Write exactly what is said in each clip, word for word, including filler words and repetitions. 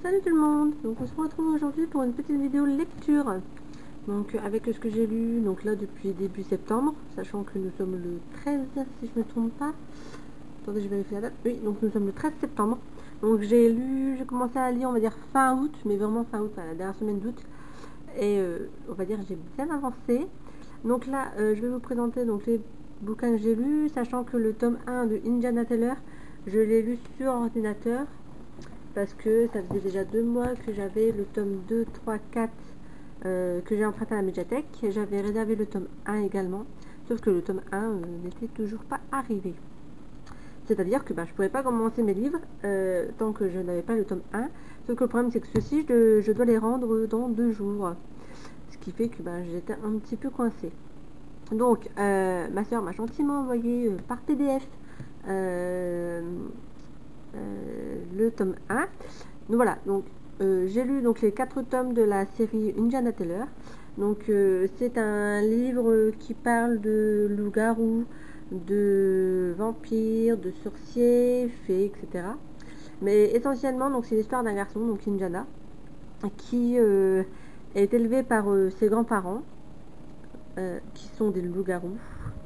Salut tout le monde. Donc on se retrouve aujourd'hui pour une petite vidéo lecture. Donc avec ce que j'ai lu donc là depuis début septembre, sachant que nous sommes le treize si je me trompe pas. Attendez, je vérifie la date. Oui, donc nous sommes le treize septembre. Donc j'ai lu, j'ai commencé à lire on va dire fin août, mais vraiment fin août, à la dernière semaine d'août. Et euh, on va dire j'ai bien avancé. Donc là euh, je vais vous présenter donc les bouquins que j'ai lus, sachant que le tome un de Indiana Teller, je l'ai lu sur ordinateur. Parce que ça faisait déjà deux mois que j'avais le tome deux, trois, quatre euh, que j'ai emprunté à la médiathèque. J'avais réservé le tome un également, sauf que le tome un euh, n'était toujours pas arrivé. C'est-à-dire que bah, je ne pouvais pas commencer mes livres euh, tant que je n'avais pas le tome un. Sauf que le problème c'est que ceux-ci, je, je dois les rendre dans deux jours. Ce qui fait que bah, j'étais un petit peu coincée. Donc euh, ma soeur m'a gentiment envoyé euh, par P D F euh, Euh, le tome un. Donc voilà, donc euh, j'ai lu donc les quatre tomes de la série Indiana Teller. Donc euh, c'est un livre qui parle de loups-garous, de vampires, de sorciers, fées, et cetera. Mais essentiellement donc c'est l'histoire d'un garçon, donc Indiana, qui euh, est élevé par euh, ses grands-parents, euh, qui sont des loups-garous.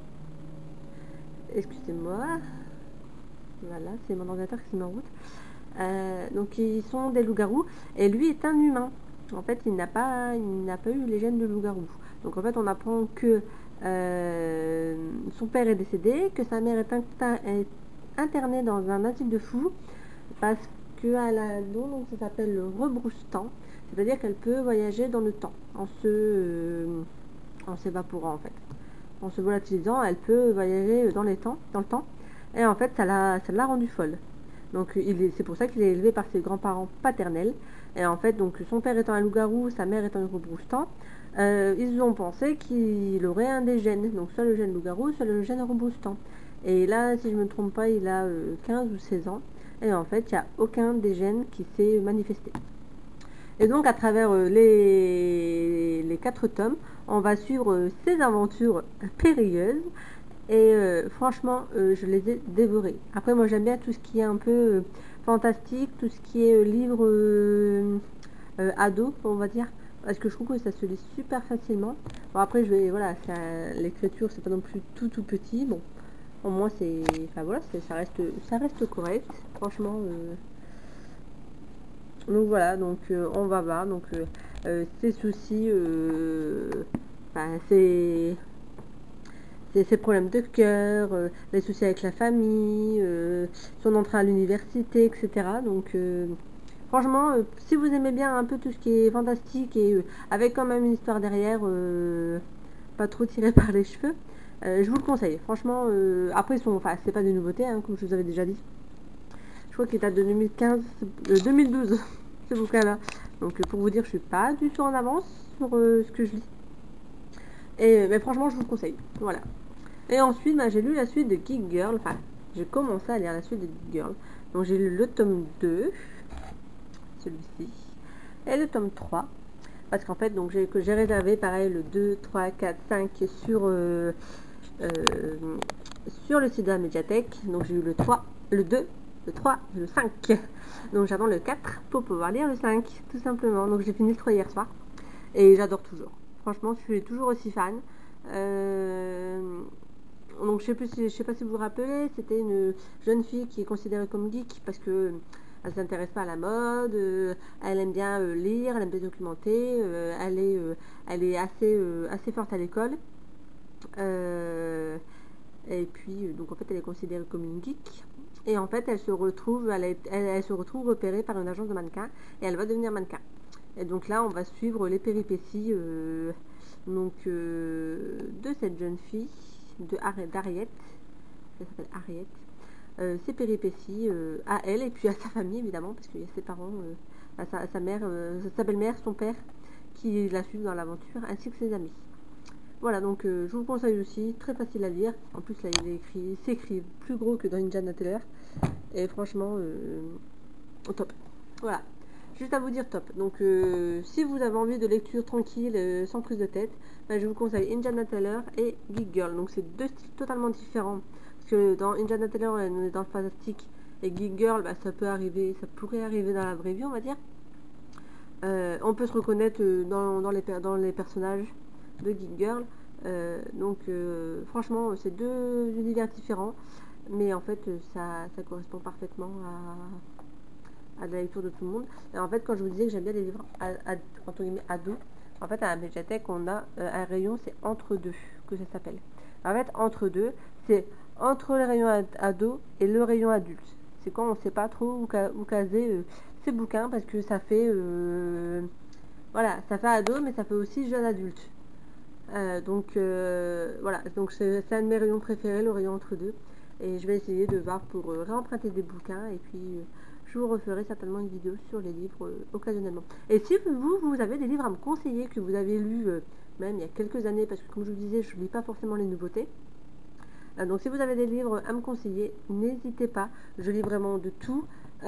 Excusez-moi. Voilà, c'est mon ordinateur qui se met en route. Euh, donc ils sont des loups-garous et lui est un humain. En fait, il n'a pas, il n'a pas eu les gènes de loup-garou. Donc en fait, on apprend que euh, son père est décédé, que sa mère est, est internée dans un asile de fous parce qu'elle a un don, donc ça s'appelle le rebrousse-temps. C'est-à-dire qu'elle peut voyager dans le temps en se, euh, en s'évaporant en fait, en se volatilisant. Elle peut voyager dans les temps, dans le temps. Et en fait, ça l'a, ça l'a rendu folle. Donc c'est pour ça qu'il est élevé par ses grands-parents paternels. Et en fait, donc son père étant un loup-garou, sa mère étant un rebrousse-temps, euh, ils ont pensé qu'il aurait un des gènes. Donc soit le gène loup-garou, soit le gène rebrousse-temps. Et là, si je ne me trompe pas, il a euh, quinze ou seize ans. Et en fait, il n'y a aucun des gènes qui s'est manifesté. Et donc à travers euh, les, les quatre tomes, on va suivre euh, ses aventures périlleuses. Et euh, franchement, euh, je les ai dévorés. Après, moi, j'aime bien tout ce qui est un peu euh, fantastique, tout ce qui est euh, livre euh, euh, ado, on va dire, parce que je trouve que ça se lit super facilement. Bon, après, je vais, voilà, l'écriture, c'est pas non plus tout tout petit. Bon, au moins, c'est, enfin voilà, ça reste, ça reste correct. Franchement. Euh, donc voilà, donc euh, on va voir. Donc euh, euh, ces soucis, euh, enfin, c'est ses problèmes de cœur, euh, les soucis avec la famille, euh, son entrée à l'université, et cetera. Donc euh, franchement, euh, si vous aimez bien un peu tout ce qui est fantastique et euh, avec quand même une histoire derrière, euh, pas trop tirée par les cheveux, euh, je vous le conseille. Franchement, euh, après ils sont, enfin c'est pas des nouveautés, hein, comme je vous avais déjà dit. Je crois qu'il date de deux mille quinze, euh, deux mille douze, ce bouquin-là. Donc euh, pour vous dire, je suis pas du tout en avance sur euh, ce que je lis. Et mais franchement, je vous le conseille. Voilà. Et ensuite, bah, j'ai lu la suite de Geek Girl. Enfin, j'ai commencé à lire la suite de Geek Girl. Donc j'ai lu le tome deux, celui-ci, et le tome trois. Parce qu'en fait, donc j'ai que j'ai réservé pareil le deux, trois, quatre, cinq sur, euh, euh, sur le site de la médiathèque. Donc j'ai eu le trois, le deux, le trois, le cinq. Donc j'attends le quatre pour pouvoir lire le cinq, tout simplement. Donc j'ai fini le trois hier soir. Et j'adore toujours. Franchement, je suis toujours aussi fan. Euh, donc je sais plus si, je sais pas si vous vous rappelez, c'était une jeune fille qui est considérée comme geek parce que elle s'intéresse pas à la mode, euh, elle aime bien euh, lire, elle aime bien documenter, euh, elle est, euh, elle est assez, euh, assez forte à l'école. Euh, et puis donc en fait elle est considérée comme une geek. Et en fait elle se retrouve, elle, est, elle, elle se retrouve repérée par une agence de mannequins et elle va devenir mannequin. Et donc là on va suivre les péripéties euh, donc euh, de cette jeune fille, de d'Harriet, elle s'appelle Harriet, euh, ses péripéties euh, à elle et puis à sa famille évidemment parce qu'il y a ses parents, euh, à sa, à sa mère, euh, sa belle-mère, son père qui la suivent dans l'aventure ainsi que ses amis. Voilà, donc euh, je vous conseille aussi, très facile à lire. En plus là il est écrit, c'est écrit plus gros que dans Indiana Teller et franchement euh, au top. Voilà. Juste à vous dire top. Donc euh, si vous avez envie de lecture tranquille, euh, sans prise de tête, bah, je vous conseille Indiana Teller et Geek Girl. Donc c'est deux styles totalement différents. Parce que dans Indiana Teller, on est dans le fantastique. Et Geek Girl, bah, ça peut arriver, ça pourrait arriver dans la vraie vie, on va dire. Euh, on peut se reconnaître euh, dans, dans, les, dans les personnages de Geek Girl. Euh, donc euh, franchement c'est deux univers différents, mais en fait ça, ça correspond parfaitement à, à la lecture de tout le monde. Et en fait quand je vous disais que j'aime bien les livres à, à, entre guillemets ados, en fait à la médiathèque on a euh, un rayon, c'est entre deux que ça s'appelle. En fait entre deux c'est entre le rayon ado et le rayon adulte. C'est quand on sait pas trop où, où caser euh, ces bouquins, parce que ça fait euh, voilà, ça fait ado mais ça fait aussi jeune adulte. Euh, donc euh, voilà, donc c'est un de mes rayons préférés, le rayon entre deux. Et je vais essayer de voir pour euh, réemprunter des bouquins, et puis euh, je vous referai certainement une vidéo sur les livres euh, occasionnellement. Et si vous, vous avez des livres à me conseiller que vous avez lus euh, même il y a quelques années, parce que comme je vous disais, je ne lis pas forcément les nouveautés. Euh, donc si vous avez des livres à me conseiller, n'hésitez pas, je lis vraiment de tout.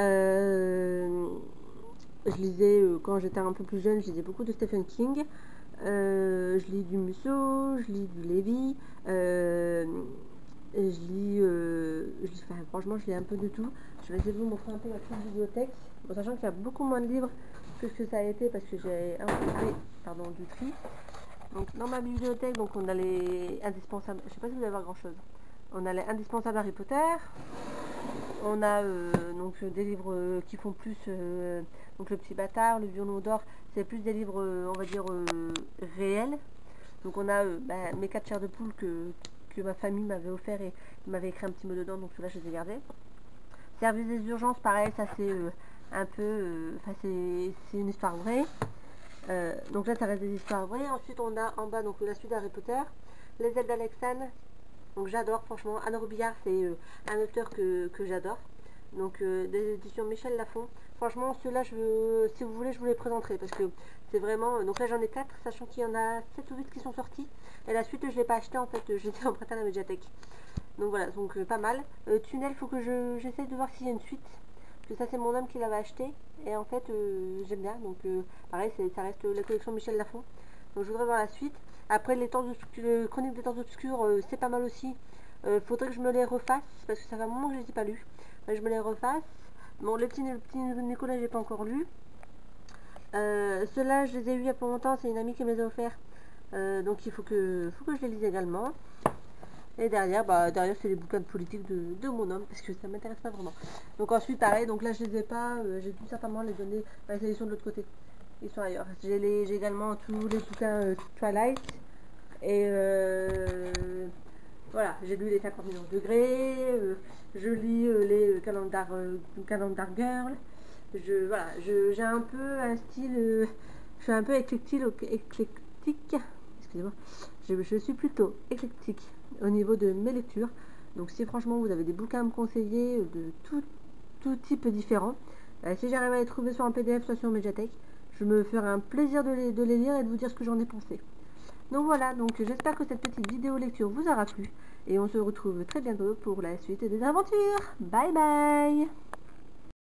Euh, je lisais, euh, quand j'étais un peu plus jeune, je lisais beaucoup de Stephen King. Euh, je lis du Musso, je lis du Lévy, euh, je lis, euh, je lis enfin, franchement je lis un peu de tout. Je vais essayer de vous montrer un peu ma petite bibliothèque, bon, sachant qu'il y a beaucoup moins de livres que ce que ça a été, parce que j'ai un peu fait, pardon, du tri. Donc dans ma bibliothèque, donc on a les indispensables, je sais pas si vous allez voir grand chose, on a les indispensables Harry Potter, on a euh, donc des livres euh, qui font plus, euh, donc Le Petit Bâtard, Le Violon d'Or, c'est plus des livres, euh, on va dire, euh, réels. Donc on a euh, bah, Mes quatre chairs de poule que, que ma famille m'avait offert et m'avait écrit un petit mot dedans, donc ceux-là je les ai gardés. Service des urgences, pareil, ça c'est euh, un peu, enfin euh, c'est une histoire vraie. Euh, donc là ça reste des histoires vraies. Ensuite on a en bas donc la suite d'Harry Potter, Les ailes d'Alexandre. Donc j'adore franchement, Anne Robillard c'est euh, un auteur que, que j'adore. Donc euh, des éditions Michel Lafon. Franchement ceux-là, je, si vous voulez je vous les présenterai, parce que c'est vraiment, donc là j'en ai quatre, sachant qu'il y en a sept ou huit qui sont sortis. Et la suite je ne l'ai pas acheté en fait, je l'ai emprunté à la médiathèque. Donc voilà, donc euh, pas mal. Euh, Tunnel, il faut que je, j'essaie de voir s'il y a une suite. Parce que ça c'est mon homme qui l'avait acheté. Et en fait euh, j'aime bien, donc euh, pareil ça reste la collection Michel Lafon. Donc je voudrais voir la suite. Après les temps obscurs, Chroniques des temps obscurs, euh, c'est pas mal aussi. Euh, faudrait que je me les refasse, parce que ça fait un moment que je les ai pas lus. Enfin, je me les refasse. Bon, le petit, le petit Nicolas, j'ai pas encore lu. Euh, Ceux-là, je les ai eus il y a pas longtemps, c'est une amie qui me les a offerts. Euh, donc il faut que, faut que je les lise également. Et derrière, bah, derrière c'est les bouquins de politique de, de mon homme, parce que ça m'intéresse pas vraiment. Donc ensuite, pareil, donc là je les ai pas, euh, j'ai dû certainement les donner, bah, ils sont de l'autre côté. Ils sont ailleurs. J'ai également tous les bouquins euh, Twilight. Et euh, voilà, j'ai lu les cinquante millions de degrés, euh, je lis euh, les euh, calendar, euh, calendar Girl. Je, voilà, j'ai un peu un style, euh, je suis un peu éclectique, éclectique excusez-moi, je, je suis plutôt éclectique au niveau de mes lectures. Donc si franchement vous avez des bouquins à me conseiller de tout, tout type différent, euh, si j'arrive à les trouver sur un P D F, soit sur Mediatek, je me ferai un plaisir de les, de les lire et de vous dire ce que j'en ai pensé. Donc voilà, donc j'espère que cette petite vidéo lecture vous aura plu, et on se retrouve très bientôt pour la suite des aventures. Bye bye.